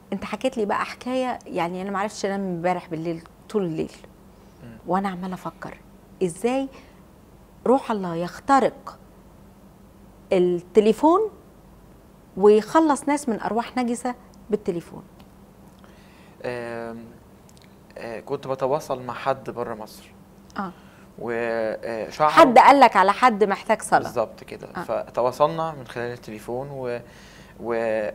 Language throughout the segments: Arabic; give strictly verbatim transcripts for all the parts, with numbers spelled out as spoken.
انت حكيت لي بقى حكايه، يعني انا ما عرفتش انام امبارح بالليل طول الليل وانا عماله افكر ازاي روح الله يخترق التليفون ويخلص ناس من ارواح نجسه بالتليفون. آه آه كنت بتواصل مع حد بره مصر. اه وشعر حد قال لك على حد محتاج صلاه بالظبط كده. آه. فتواصلنا من خلال التليفون و, و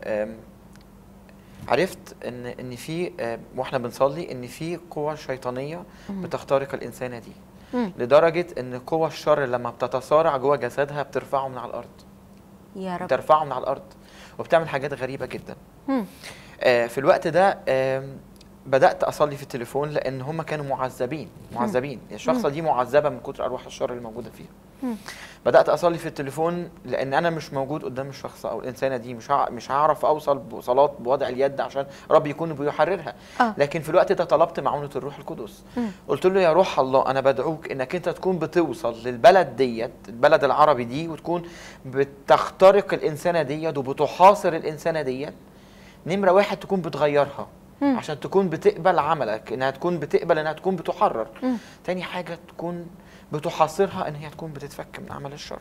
عرفت ان ان في واحنا بنصلي ان في قوى شيطانيه بتخترق الانسانه دي، مم. لدرجه ان قوى الشر لما بتتصارع جوه جسدها بترفعه من على الارض. يا رب. بترفعه من على الارض وبتعمل حاجات غريبه جدا. مم. آه في الوقت ده آه بدات اصلي في التليفون لان هم كانوا معذبين معذبين الشخصه دي معذبه من كتر ارواح الشر اللي موجوده فيها. مم. بدات اصلي في التليفون لان انا مش موجود قدام الشخص او الانسانه دي، مش مش هعرف اوصل بصلاه بوضع اليد عشان ربي يكون بيحررها. آه. لكن في الوقت ده طلبت معونه الروح القدس. مم. قلت له يا روح الله انا بدعوك انك انت تكون بتوصل للبلد ديت، البلد العربي دي، وتكون بتخترق الانسانه ديت وبتحاصر الانسانه ديت. نمره واحد تكون بتغيرها مم. عشان تكون بتقبل عملك، انها تكون بتقبل انها تكون بتحرر. مم. تاني حاجه تكون بتحاصرها ان هي تكون بتتفك من عمل الشر.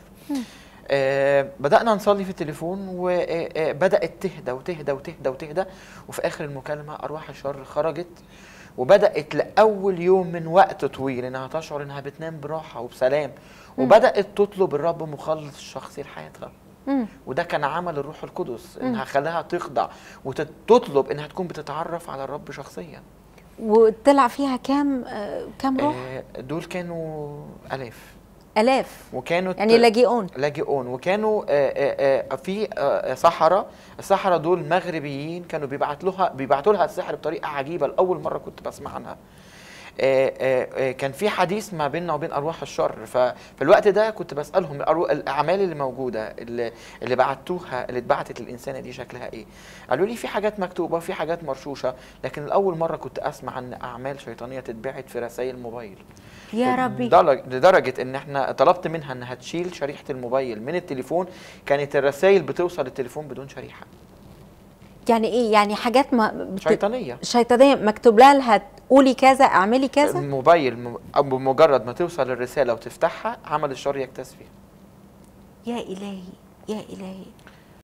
آه بدأنا نصلي في التليفون وبدأت تهدى وتهدى وتهدى وتهدى، وفي آخر المكالمة أرواح الشر خرجت وبدأت لأول يوم من وقت طويل إنها تشعر إنها بتنام براحة وبسلام، وبدأت تطلب الرب مخلص شخصي لحياتها. مم. وده كان عمل الروح القدس، إنها خلاها تخضع وتطلب إنها تكون بتتعرف على الرب شخصيا. وطلع فيها كام آه كام روح؟ آه دول كانوا آلاف. آلاف وكانوا يعني لاجئون لاجئون وكانوا آآ آآ في سحرة. السحرة دول مغربيين كانوا بيبعت لها بيبعتوا لها السحر بطريقة عجيبة، لأول مرة كنت بسمع عنها. آآ آآ كان في حديث ما بيننا وبين أرواح الشر، ففي الوقت ده كنت بسألهم الأعمال اللي موجودة اللي, اللي بعتوها اللي اتبعتت للإنسانة دي شكلها إيه؟ قالوا لي في حاجات مكتوبة وفي حاجات مرشوشة، لكن الأول مرة كنت أسمع عن أعمال شيطانية تتبعت في رسائل موبايل. يا ربي. لدرجة ان احنا طلبت منها انها تشيل شريحة الموبايل من التليفون، كانت الرسائل بتوصل التليفون بدون شريحة. يعني ايه؟ يعني حاجات ما بت... شيطانية شيطانية مكتوب لها لها تقولي كذا اعملي كذا. الموبايل بمجرد ما توصل الرسالة وتفتحها عمل الشر يكتسب فيها. يا إلهي يا إلهي.